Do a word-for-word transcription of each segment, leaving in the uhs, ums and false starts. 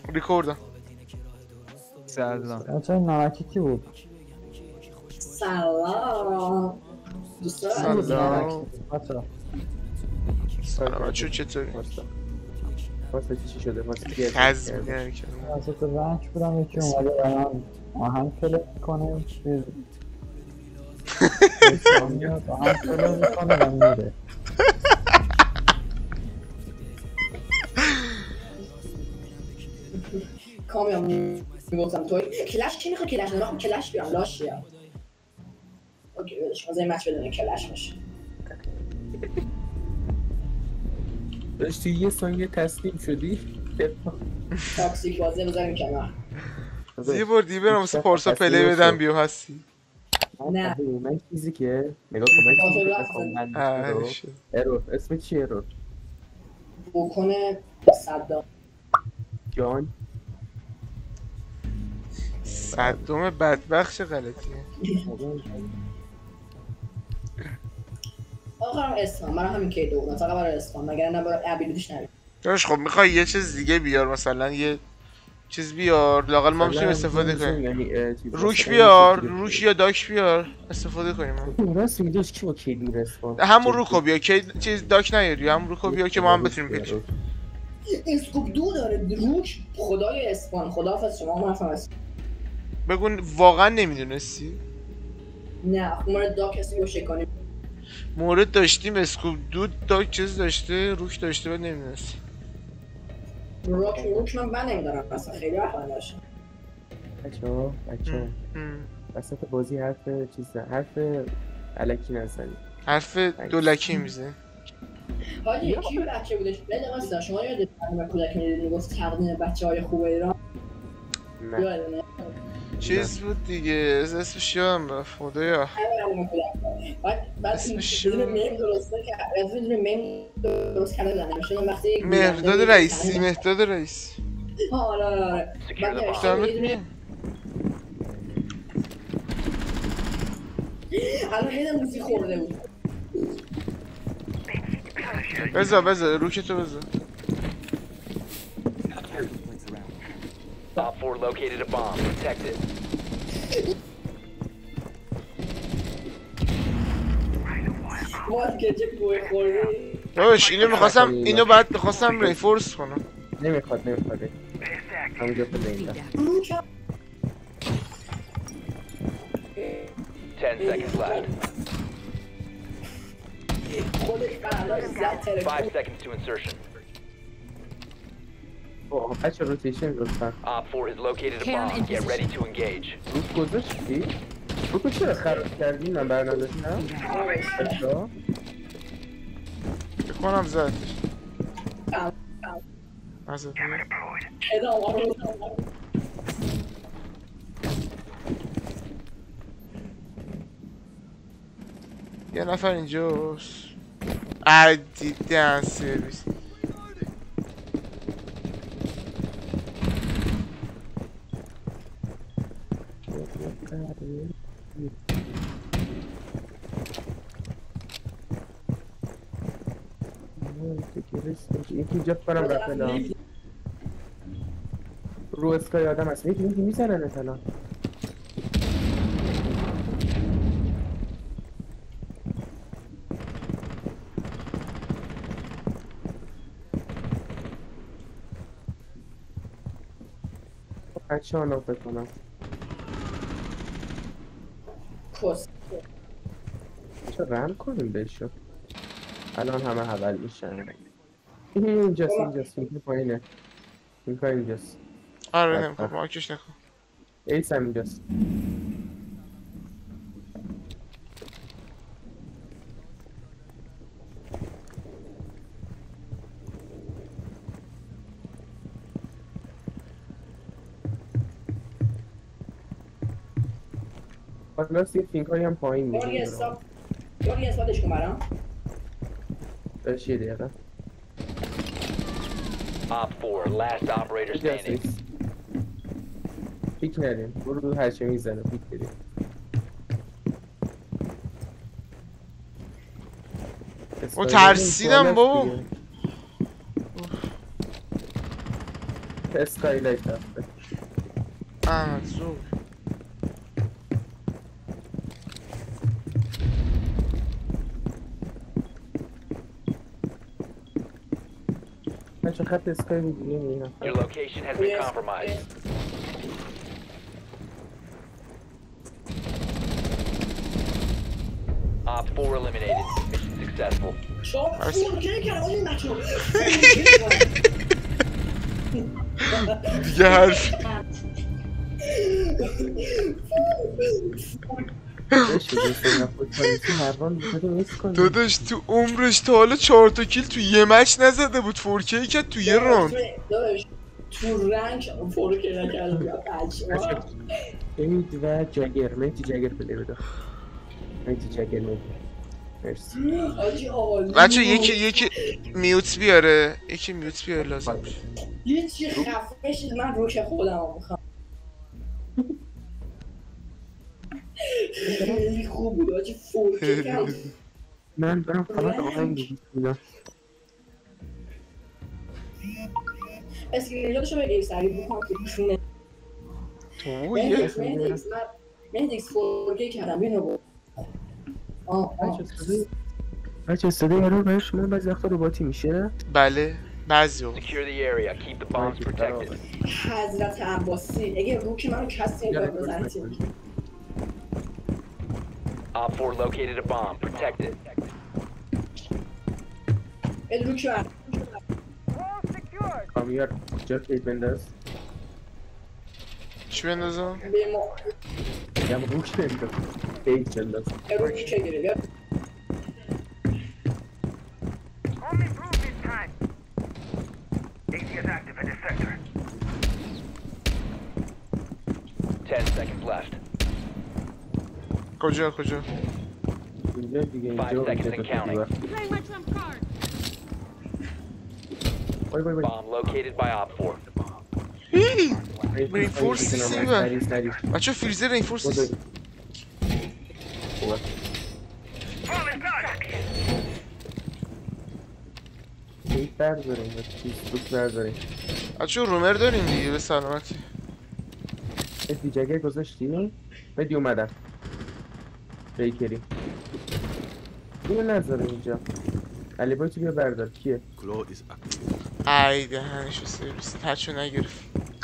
ریکوردم. سلام. بچه های نمکی کی بود؟ سلام دوستان. سلام. بچه سلام بچه چطوری؟ واسه چی شده؟ واسه چی؟ خز میگن که وسط رنگ بودم یکی اومده برام آهنگ پله میکنه چیز میاد آهنگ پله میکنه و میره. کامیام میگفتم تو کلش چی میخوای کلش نمیخوام کلش بیام لاش بیام. اوکی بدش از این مچ بدون کلش باشه. داشتی یه ثانیه تسلیم شدی؟ تاکسیک بازی بذاریم کنار. یه بار دیگه برم واسه پارسا پلی بدم بیو هستی. نه. من چیزی که نگاه کن من چیزی که بخوام من آه، رو شد. ارور اسم چی ارور؟ بکنه صدام جان صدام بدبخت چه غلطیه. آخرم اسفان برای همین کی دو فقط برای اسفان مگر نه برای ابیلیتیش نبید. داش خب میخوای یه چیز دیگه بیار مثلا یه چیز بیار لاقل ما میتونیم استفاده کنیم. روک بیار روک یا داک بیار استفاده کنیم. راست میگی کی با کی میرسپون همون روکو بیار کی چیز داک نیاری همون روکو بیار که ما هم بتونیم پیچ. اسکوپ دو داره روک خدای اسفان خداحافظ شما هم حرفم هست. بگو واقعا نمیدونستی؟ نه مورد داک هستی باشه کنیم. مورد داشتیم اسکوپ دود داک چیز داشته روک داشته بعد نمیدونستی. روک روک من من نمیدارم اصلا خیلی وقت نداشتم. بچه‌ها بچه‌ها وسط بازی حرف چیز حرف الکی نزنید. حرف دولکی میزه. حاجی کی بچه بودش؟ بده واسه شما یاد تقدیم کودک میدید میگفت تقدیم بچه‌های خوب ایران. نه. چیز بود دیگه اسمش یادم رفت خدایا. بعد بعد بدون میم درسته که بدون میم درست کرده نمیشه وقتی مهرداد رئیسی مهرداد رئیس. آره آره. بعد الان یه موزیک خورده بود. بذار بذار روکتو بذار. Op four located a bomb. Protect it. مارکت بوی خورده. باش اینو می‌خواستم اینو بعد می‌خواستم ریفورس کنم. نمیخواد نمیخواد. همونجا بذارید. Ten seconds left. Five seconds to insertion. اوه بچه روتیشن لطفا. Op four has located a bomb. Get ready to engage. روز گذاشتی؟ روز چرا خراب کردی؟ من برنامه‌داشتی نه؟ بچه‌ها بکنم زدش. نزد. یه نفر اینجاست. عدی دن سرویس. یکی جفت برم رفت رو اسکای آدم هست یکی یکی میزنن مثلا بچه ها نافه کنم کس چه رم کنیم بشو الان همه حول میشن این اینجاست اینجاست این پایینه این کار اینجاست آره نمیخواد مارکش نکن ایس هم اینجاست حالا سی فینک هایی هم پایین میگه یه حساب یه حسابش کن برام داشت یه دقیقه Op four, last operator standing. پیک ندیم برو دو هرچه میزنه پیک بدیم او ترسیدم بابا اسکایلایت رفته. احمد زور بچه خط اسکای دیگه میرم. Your location has been compromised. Op four eliminated. Mission successful. شما فورکی کردم این بچه دیگه حرف داداش تو عمرش تا حالا چهار تا کیل تو یه مچ نزده بود فورکی کرد تو یه راند تو رنگ فورکی نکردم یا بچه امید و جاگر مهدی جاگر پلی بده مهدی جاگر مهدی مرسی بچه یکی یکی میوت بیاره یکی میوت بیاره لازم میشه یه چی خفه شد من روش خودم رو میخوام خیلی خوب بود آجی فورکی کردم من برم فقط آهنگ بودم اسکرینشاتشو بگیر سریع بکنم که بشونه تویه مهدیکس فورکی کردم بینو بود آه آه بچه صدای ارور برای شما بعضی وقتا رباتی میشه؟ بله بعضی Secure the area. Keep the bombs protected. حضرت عباسی اگه روکی منو کسی باید بزنید Op four located a bomb. Protect it. اد روکی من کامیار جا کیت بنداز چی بندازم؟ به ما یا روش بنداز کیت بنداز اد روکی چه گیره بیا Ten seconds left. کجا کجا؟ اینجا دیگه Five اینجا seconds and counting. وای وای وای Bomb located by Op four. رینفورس سیزن بچه فریزر رینفورس سیزن کیت برداریم فیسبوک برداریم بچه رومر داریم دیگه به سلامتی افی جگر گذاشتی؟ بدی اومدم بیکری اینو نذاره اینجا علی بای تو بیا بردار کیه؟ ای دهنشو سرویس تچو نگرفت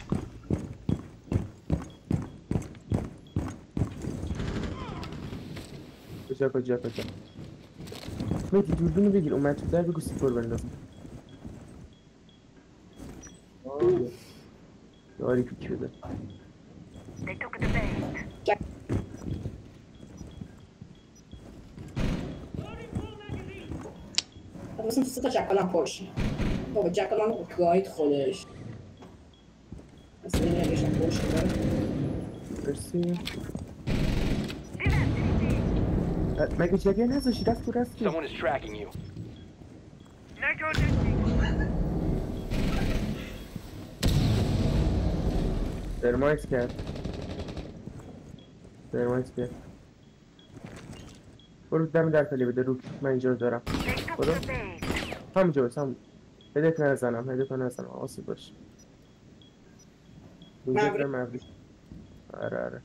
کجا کجا کجا مهدی دوربینو بگیر اومد تو در بگو سیپور بنداز داری پیک بده مثلا سه تا جکالم پرش بابا جکالم گاید خودش اصلا این نگشم پرش مرسی مگه جگر نذاشی رفت تو رفت تو Someone is tracking you. درمایت کرد درمایت کرد برو دم در پلی بده روک من اینجا رو دارم برو همونجا بس هم هدف نزنم هدف نزنم آسیب باش اینجا در مبری آره آره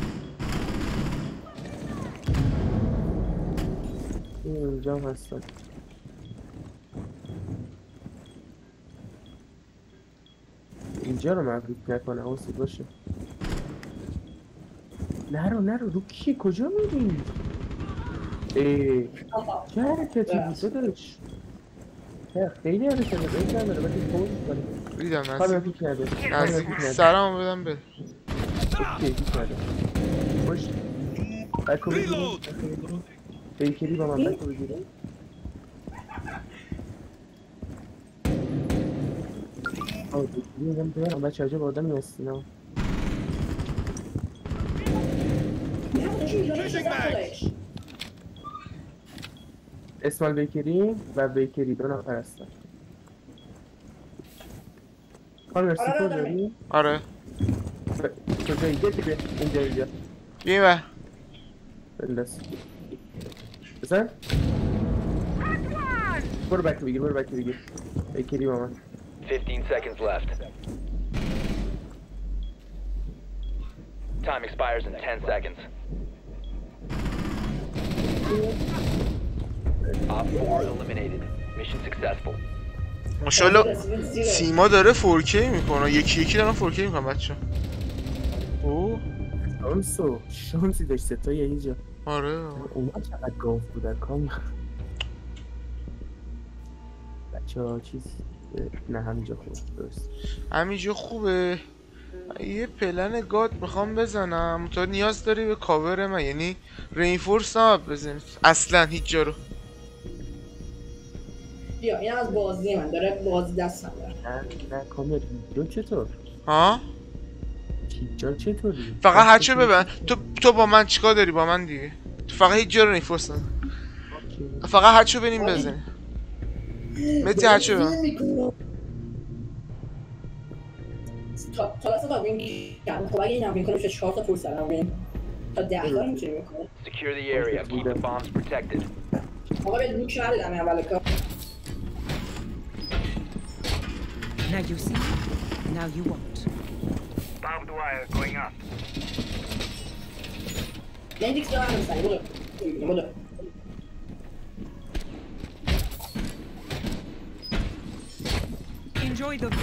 اینجا هم هستم اینجا رو مبریک نکنه آسیب باشه نرو نرو رو کی کجا میری؟ ایی چه حرکتی بود داداش؟ خیلی حرکتی بود این نداره باید این پوز کنی ریدم کامل نزدیک پیک نده نزدیک سرمو بدم به اوکی پیک نده باش بکو بگیریم بیکری با من بکو بگیریم آه بیکری میگم بیارم بچه عجب آدم میستین ها اسمال بیکری و بیکری دو نفر هستن خانم سیپور داری؟ آره کجایی؟ گه دیگه اینجا اینجا بیمه بندست بزن برو بک بگیر برو بک بگیر بیکری با من Fifteen seconds left. Time expires in ten seconds. Op four eliminated. Mission successful. ماشاءالله سیما داره فور کی میکنه، یکی یکی دارن فور کی میکنن بچه. اوه شانسو شانسی داشت ستایی اینجا. آره اونا چقدر گاف بودن کام. بچه ها چیز نه همینجا خوب درست همینجا خوبه. یه پلن گاد میخوام بزنم، تو نیاز داری به کاور من، یعنی رینفورس نباید بزنید اصلا هیچ جا رو. بیا این از بازی من داره، بازی دستم داره. نه نه کامل هیچ چطور؟ ها؟ هیچ جا چطوری؟ فقط هچه ببن. تو تو با من چیکار داری با من دیگه؟ تو فقط هیچ جا رو رینفورس نزن، فقط هچه بنیم بزنیم. متی هچه ببن. تا تا لحظه تا وین کردم. خب اگه این هم وین کنه میشه چهار تا پول سرم وین تا ده تا میتونی وین کنه. Secure the area. Keep the bombs protected. آقا به لوک ندیدم این اول کار. Now you see, now you won't. Barbed wire going up. یعنی دیگه دارم نمیستنی بودو بودو. Enjoy the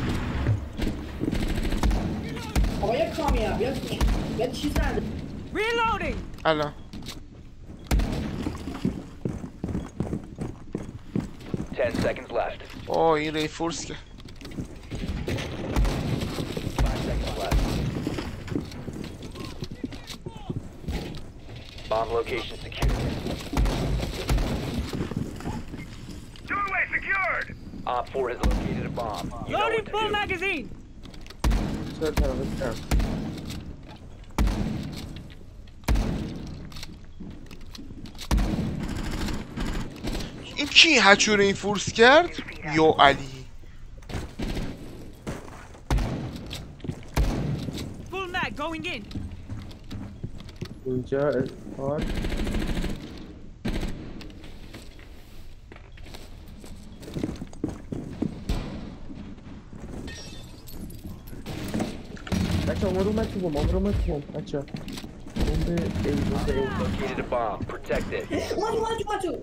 آقا یک کامیه بیا بیا چیز نده. reloading. الان Ten seconds left. اوه این رینفورس که Five seconds left. Bomb location secured. Doorway secured! Op four has located a bomb. You know Loading what full to do. magazine. چرا طرف این کی هچو رینفورس کرد؟ یا علی Full mag going in. اینجا اسپات بچه ها ما رو اومد تو بوم، ما رو اومد تو بوم بچه ها بوم به ای بوم به ای Located a bomb. Protect it. اومد اومد اومد تو.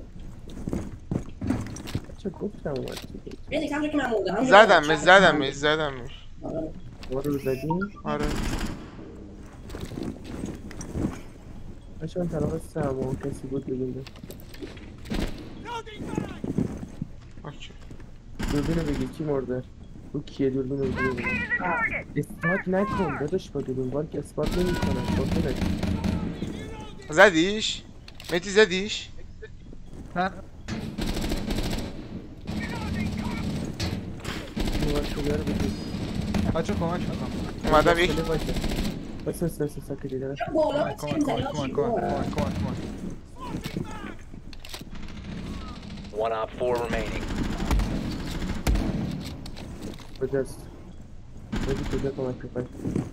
بچه ها گفتم اومد تو بوم بیا دیگه همونجا که من مردم. زدمش زدمش زدمش ما رو زدیم آره بچه ها این طرف سرما کسی بود بگیم ده اوکی. دوربین رو بگیر کی مرده؟ او کیه دوربین رو بگیر اثبات نکن داداش با دوربین بار که اثبات نمی کنن شاطره زدیش؟ متی زدیش؟ اومد کلیه رو بگیر بچه کمک میکنم. اومدم یک کلیه باشه بس بس بس بس کلیه دارم بالا کمک کمک کمک کمک کمک کمک کمک. One op four remaining. کجاست؟ بگی کجا کمک میکنی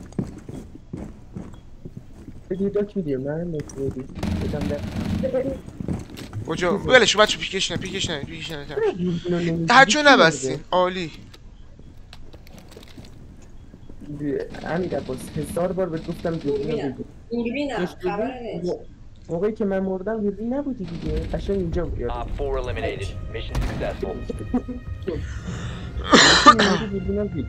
بگی داک میدیم من نکنی بدم ده کجا؟ ولش بچه پیکش نه پیکش نه پیکش نه هچو نبستین عالی. همین عباس هزار بار بهت گفتم دوربین رو بگیر دوربینم خبر نیست. موقعی که من مردم دوربین نبودی دیگه قشنگ اینجا بود Op four eliminated. Mission successful. دوربینم دید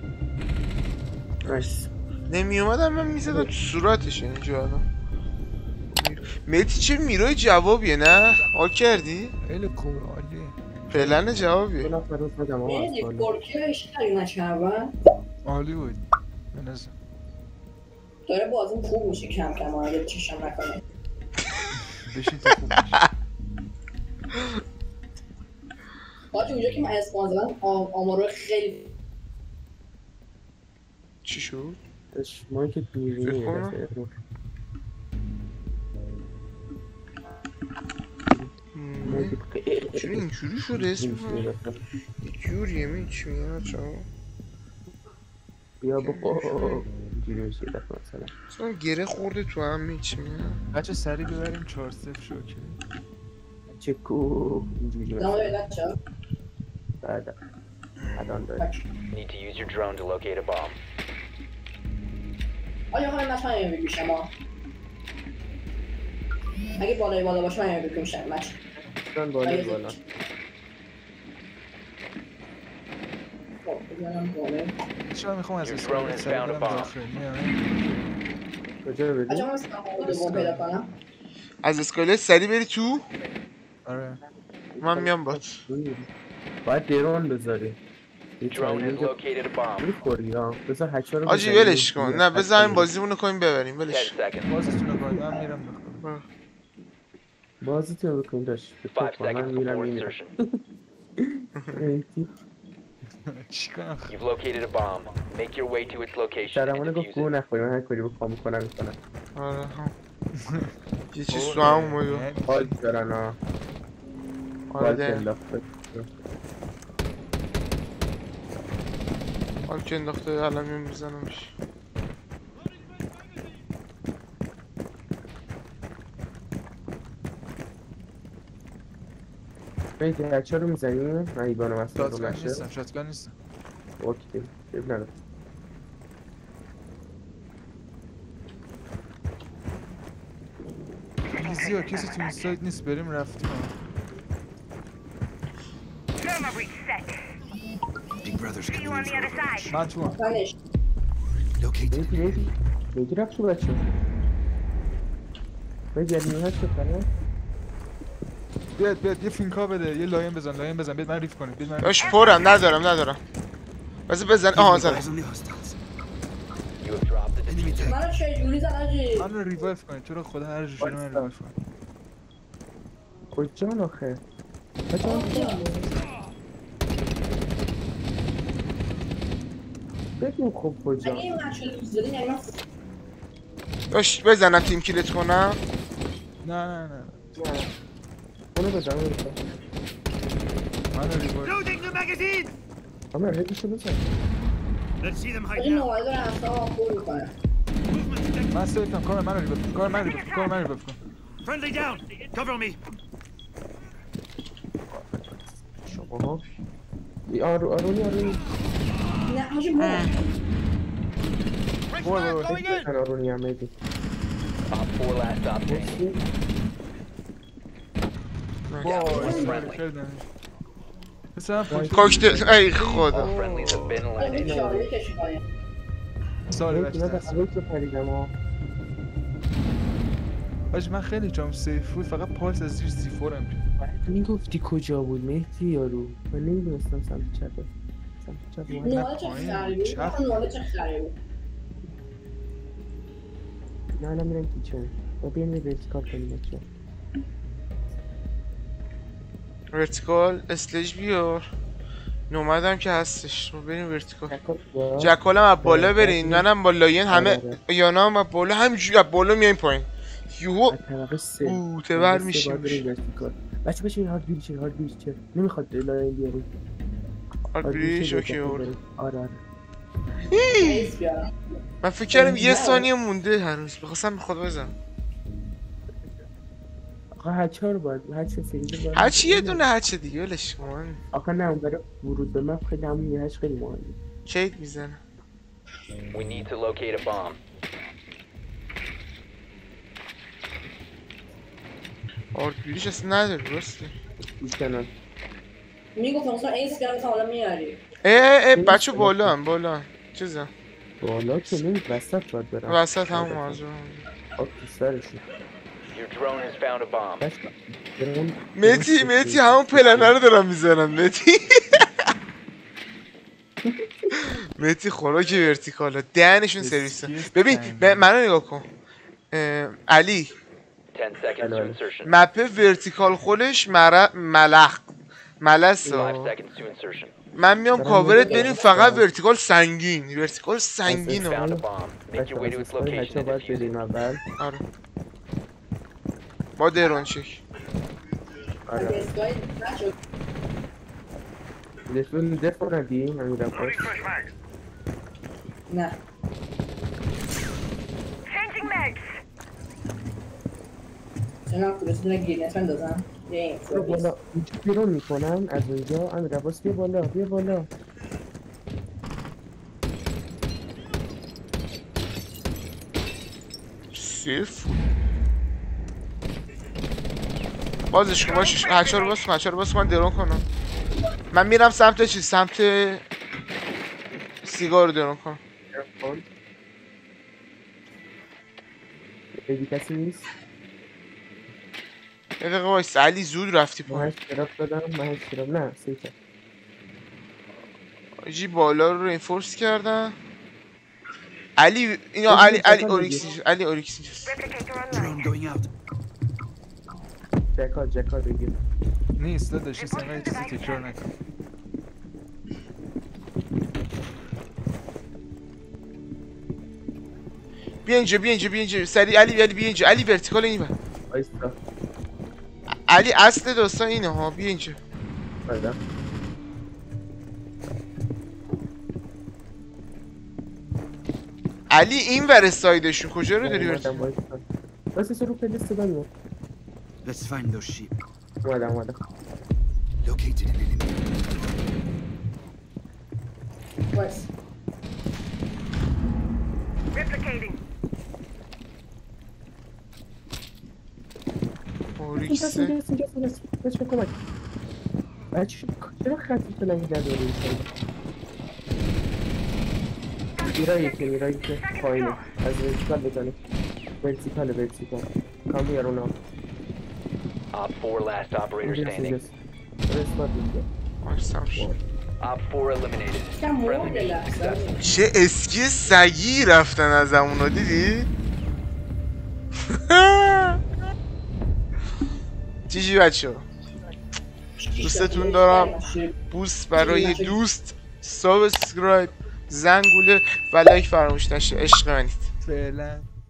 نایس نمی اومدم من میزدم تو صورتش اینجا الان. مهدی چه میرای جوابیه نه؟ حال کردی؟ خیلی خوب عالیه. پلن دو جوابیه. نفر رو زدم آقا از یعنی بالا ترکیهش خیلی نشنون عالی بود. به نظر. داره بازیم خوب میشه کم کم اگه چشم نکنه. بشین تا خوب میشه. باید اونجا که من اسپان زدم آمارو خیلی چی شد؟ داشت مایی که میبینی یه بخونم؟ دفعه رو مایی که خیلی چرا اینجوری شده اسم می‌بینی یه دفعه. جوریه می چی میگن بچه ها؟ بیا بخور اینجوری میشه یه دفعه مثلا اصلا گره خورده تو هم می چی میگن؟ بچه سریع ببریم چهار صفر شوکه. چه کو اینجوری دمو مثلا ببینم چرا بعد الان داره Need to use your drone to locate a bomb. آیا همه مچ همه بگو شما اگه بالای بالا باشه همه بگو میشن مچ من بالا بالا خب بزنم بالا چرا میخوام از Your اسکایلت drone has سری found a برم bomb. داخل میام کجا رو بچه بدیم؟ هم مثلا خود دوم پیدا کنم از اسکایلت سری بری تو. آره من میام بات. باید درون بذاری یه Drone has تایمینگ located a bomb. میخوری ها بذار هچه رو آجی بزنی. ولش کن. نه بذار این بازیمونو کنیم ببریم ten ولش. seconds. بازتون رو کنید من میرم داخل بازی تو بکن داشت به تو Five کن. من seconds میرم before میرم insertion. چی کنم You've located a bomb. Make your way to its location and شرمانه گفت defuse گوه it. نخوری من هر کاری بخوام میکنم میکنم آره هم. یه چیز تو هم اومدو. حال دارن ها آره حال ده. انداخته حال که انداخته الان میام میزنمش. بیتی هچه رو میزنیم من ایبانم از رو شاتگان نشه نیستم شاتگان نیستم اوکی شب ندارم ایزی ها کسی تو این سایت نیست بریم رفتیم ها. Thermal breach set. Big Brother's See you coming on in the for other revenge. side. من تو هم تنش Located. بیتی بیتی بیتی رفت تو بچه بیتی یعنی هست بکنه بیاد بیاد یه فینکا بده یه لاین بزن لاین بزن بیاد من ریف کنید بیاد من ریف باش پرم ندارم ندارم. بذار بزن. آها زدم. Eyes on the hostiles. You have dropped the Enemy diffuser. tag. منو چه جوری زن آجی من رو ریوایف کنید تو رو خدا هر جور شده من ریوایف کنید کجا آخه بچه هم بگیم خب کجا اگه این مچ رو دوست داریم یعنی من باش بزنم تیم کیلت کنم. نه نه نه اونو بزن اونو بزن من رو ریوایف Loading the magazine! همه هدیشو بزن Let's see them hide این now. نوعی داره اصلا خوب میکنه Movement detected. من سیفم کار من رو ریوایف کن کار من ریوایف کن کار من ریوایف کن Friendly down. Cover me. شما ها ای آرو آرونی آرونی نه آجی برو برو برو بزن آرونی هم بیتی Op four last stop standing. پسرم پشت کاکتل ای خدا. All friendlies have been این eliminated. شاهده کشی کنه ساری بیتی من بچه دست بیتی رو پریدم ها آج من خیلی جام سیف بود فقط پالس از زیر سی فورم تو میگفتی کجا بود مهدی یارو من نمیدونستم سمت چپه سمت چپ اومد نوعی چه خساری بود چپ. نوعی چه خساری بود نه الان میرم کیچن با بیان یه ورتیکال کنیم بچه ورتیکال اسلج بیار. نومدم که هستش. ما بریم ورتیکال. جکال جکالم از بالا برین. منم با لاین همه یانا هم از بالا همینجوری از بالا میایم پایین. یوهو از طبقه سه بوته ور میشیم. بچه بچه هارد بیریچه هارد بیریچه نمیخواد لاین بیاریم آبریش اوکی آره برد. آره ایس بیارم من فکر کردم یه ثانیه مونده هنوز. بخواستم به خود بزنم. آقا هچه ها رو باید هچه فریزه باید هرچی یه دونه هرچه دیگه ولش کن. آقا نه اون برای ورود به مپ خیلی همون یه هچ خیلی مهمه کیت میزنه. We need to locate a bomb. آرد بیریش اصلا نداره درسته. گوش کنن میگفتم اصلا ایس بیارم تا حالا میاری اه اه اه بچه بالا هم بالا هم چیزم بالا که نمید وسط باید برم وسط همون موضوع هم. آب تو سرشون Your drone has found a bomb. بچه برم متی متی همون پلنه رو دارم میزنم متی. متی خوراک ورتیکالا دهنشون سرویسه. ببین ب- منو نگاه کن. اه، علی Ten seconds to insertion. مپ ورتیکال خودش مر... ملخ ملس Five ها. seconds to insertion. من میام کاورت بریم فقط ورتیکال سنگین ورتیکال سنگین Found ها. a bomb. Make your way to its location هچه and باید defuse it. بدیم اول آره با درون چک. آره اسکای نشد لفون دفع ندی همین دفعه Loading fresh mags. نه Changing mags. اینا کلوسی دونه گیرنت بندازم یه این برو بالا اینجا بیرون میکنن از اونجا امیر عباس بیا بالا بیا بالا سیف بازش کن باش هچه رو باز کن هچه رو باز کن من درون کنم من میرم سمت چی سمت سیگار رو درون کنم ایدی کسی نیست یه دقیقه بایست علی زود رفتی من پایین هشت شراب دادم من هشت شراب نه سیکه آجی بالا رو رینفورس کردن علی اینا علی علی اوریکس علی اوریکس اینجاست Drone going out. جکا جکا بگیر نیست داداش این سنگاه یه چیزی تکرار نکن بیا اینجا بیا اینجا بیا اینجا سری علی علی بیا اینجا علی ورتیکال این بر آیستا علی اصل داستان اینه ها بیا اینجا بردم علی این ور سایدشون کجا رو داری ورتیکال بس سه رو پلیس دادم Let's find those sheep. اومدم اومدم Located an enemy. وایس Replicating. اوریکس اینجاست اینجاست اینجاست اینجاست بچه کمک بچه چرا خطی فلنگی در دوری میشه میرایی که میرایی که پایینه از ورتیکال بزنه ورتیکال ورتیکال کام بیار اونا Op four last operator اینجاست standing. اینجاست رسمت میشه آرسم شد Op four eliminated. کم Friendly مورد mission لحظه successful. چه اسکی سگی رفتن از همونا دیدی؟ چی چی بچه ها دوستتون دارم بوست برای دوست سابسکرایب زنگوله و لایک فراموش نشه عشق منید فعلا